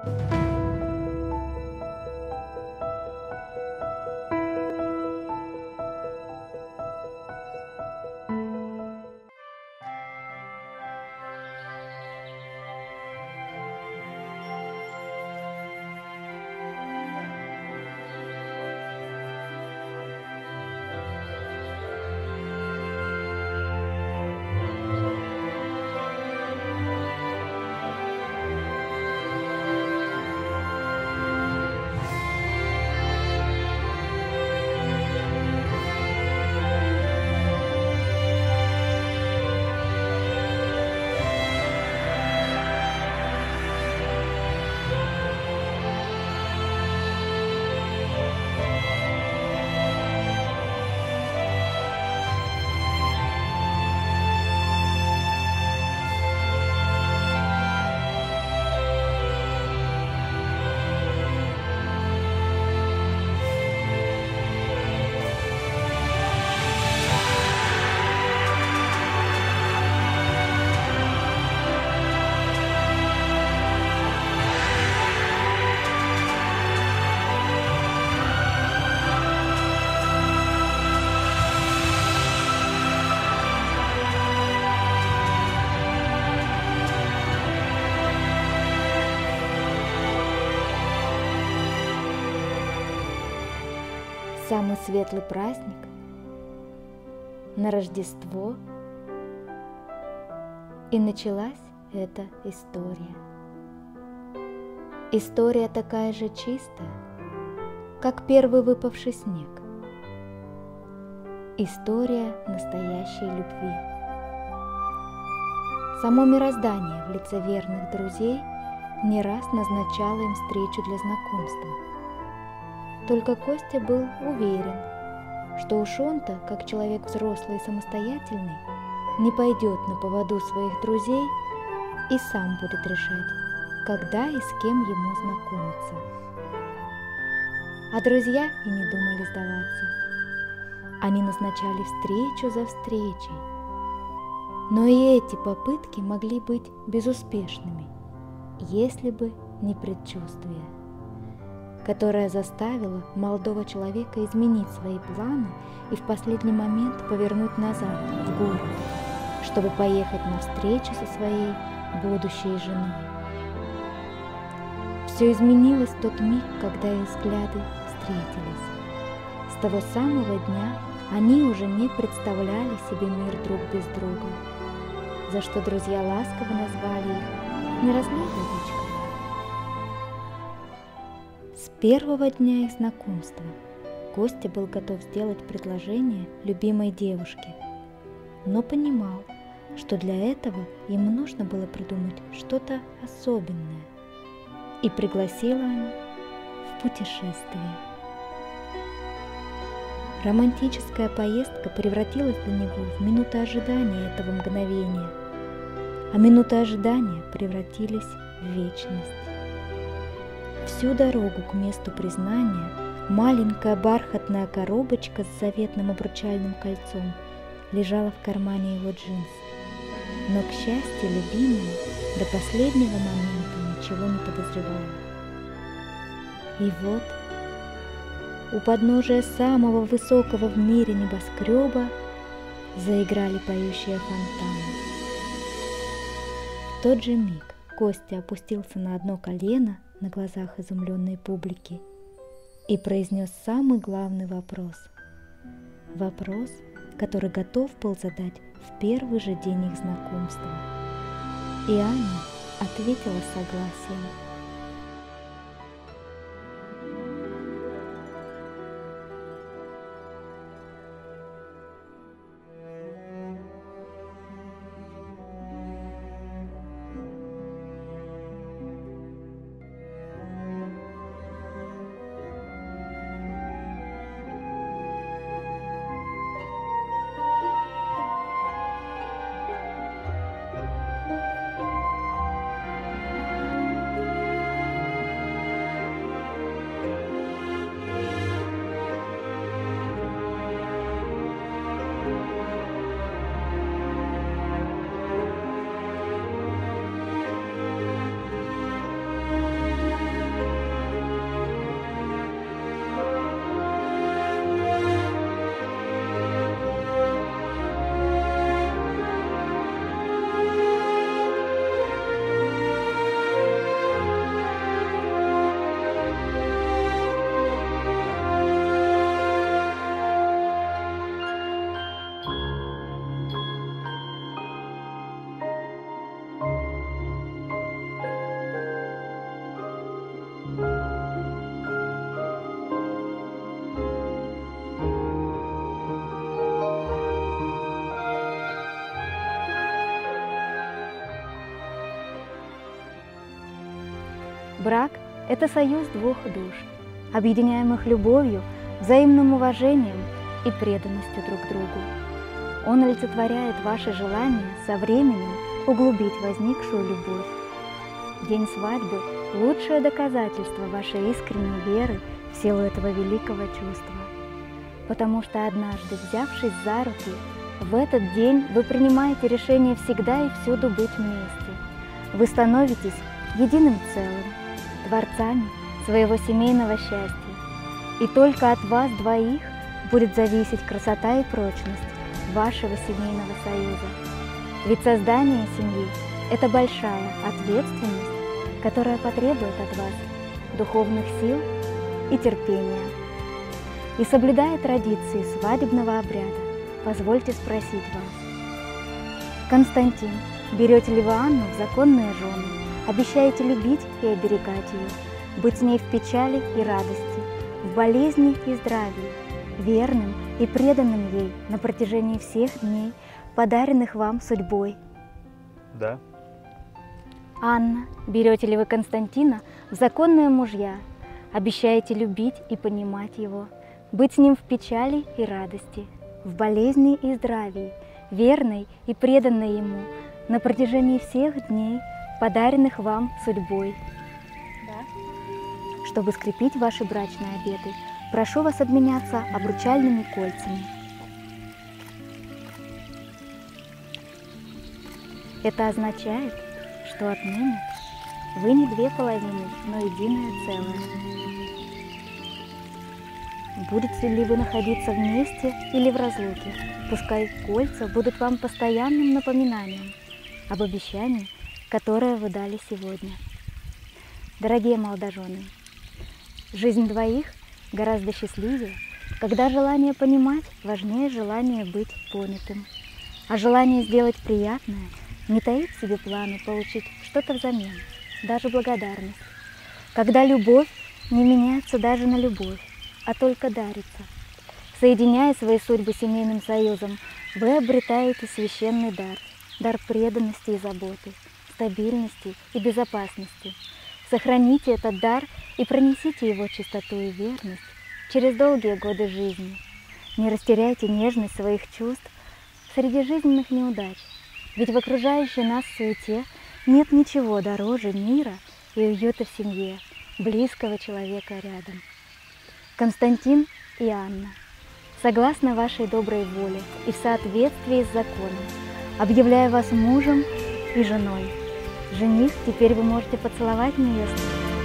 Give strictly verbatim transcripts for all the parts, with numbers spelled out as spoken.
Самый светлый праздник на Рождество, и началась эта история. История такая же чистая, как первый выпавший снег. История настоящей любви. Само мироздание в лице верных друзей не раз назначало им встречу для знакомства. Только Костя был уверен, что уж он-то, как человек взрослый и самостоятельный, не пойдет на поводу своих друзей и сам будет решать, когда и с кем ему знакомиться. А друзья и не думали сдаваться. Они назначали встречу за встречей. Но и эти попытки могли быть безуспешными, если бы не предчувствие, которое заставило молодого человека изменить свои планы и в последний момент повернуть назад, в город, чтобы поехать на встречу со своей будущей женой. Все изменилось в тот миг, когда их взгляды встретились. С того самого дня они уже не представляли себе мир друг без друга, за что друзья ласково назвали их «не разлей водичка». С первого дня их знакомства Костя был готов сделать предложение любимой девушке, но понимал, что для этого ему нужно было придумать что-то особенное, и пригласила она в путешествие. Романтическая поездка превратилась для него в минуты ожидания этого мгновения, а минуты ожидания превратились в вечность. Всю дорогу к месту признания маленькая бархатная коробочка с заветным обручальным кольцом лежала в кармане его джинс. Но, к счастью, любимая до последнего момента ничего не подозревала. И вот у подножия самого высокого в мире небоскреба заиграли поющие фонтаны. В тот же миг Костя опустился на одно колено на глазах изумленной публики и произнес самый главный вопрос. Вопрос, который готов был задать в первый же день их знакомства. И Аня ответила согласием. Брак – это союз двух душ, объединяемых любовью, взаимным уважением и преданностью друг другу. Он олицетворяет ваше желание со временем углубить возникшую любовь. День свадьбы – лучшее доказательство вашей искренней веры в силу этого великого чувства. Потому что однажды, взявшись за руки, в этот день вы принимаете решение всегда и всюду быть вместе. Вы становитесь единым целым, творцами своего семейного счастья. И только от вас двоих будет зависеть красота и прочность вашего семейного союза. Ведь создание семьи – это большая ответственность, которая потребует от вас духовных сил и терпения. И соблюдая традиции свадебного обряда, позвольте спросить вас: Константин, берете ли вы Анну в законные жены, обещаете любить и оберегать ее, быть с ней в печали и радости, в болезни и здравии, верным и преданным ей на протяжении всех дней, подаренных вам судьбой? Да. Анна, берете ли вы Константина в законные мужья, обещаете любить и понимать его, быть с ним в печали и радости, в болезни и здравии, верной и преданной ему на протяжении всех дней, подаренных вам судьбой? Да. Чтобы скрепить ваши брачные обеты, прошу вас обменяться обручальными кольцами. Это означает, что отныне вы не две половины, но единое целое. Будете ли вы находиться вместе или в разлуке, пускай кольца будут вам постоянным напоминанием об обещании, которое вы дали сегодня. Дорогие молодожены, жизнь двоих гораздо счастливее, когда желание понимать важнее желания быть понятым, а желание сделать приятное не таит в себе планы получить что-то взамен, даже благодарность. Когда любовь не меняется даже на любовь, а только дарится. Соединяя свои судьбы семейным союзом, вы обретаете священный дар, дар преданности и заботы, стабильности и безопасности. Сохраните этот дар и пронесите его чистоту и верность через долгие годы жизни. Не растеряйте нежность своих чувств среди жизненных неудач, ведь в окружающей нас суете нет ничего дороже мира и уюта в семье, близкого человека рядом. Константин и Анна, согласно вашей доброй воле и в соответствии с законом, объявляю вас мужем и женой. Жених, теперь вы можете поцеловать невесту.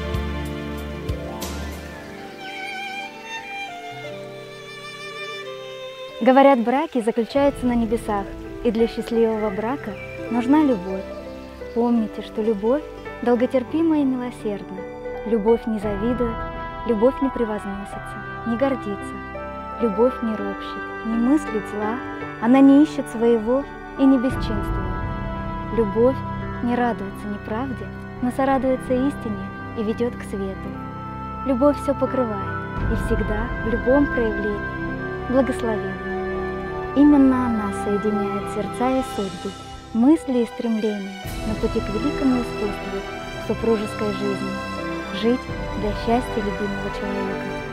Говорят, браки заключаются на небесах, и для счастливого брака нужна любовь. Помните, что любовь долготерпима и милосердна. Любовь не завидует, любовь не превозносится, не гордится. Любовь не ропщет, не мыслит зла, она не ищет своего и не бесчинствует. Любовь не радуется неправде, но сорадуется истине и ведет к свету. Любовь все покрывает и всегда, в любом проявлении, благословенна. Именно она соединяет сердца и судьбы, мысли и стремления на пути к великому искусству супружеской жизни. Жить для счастья любимого человека.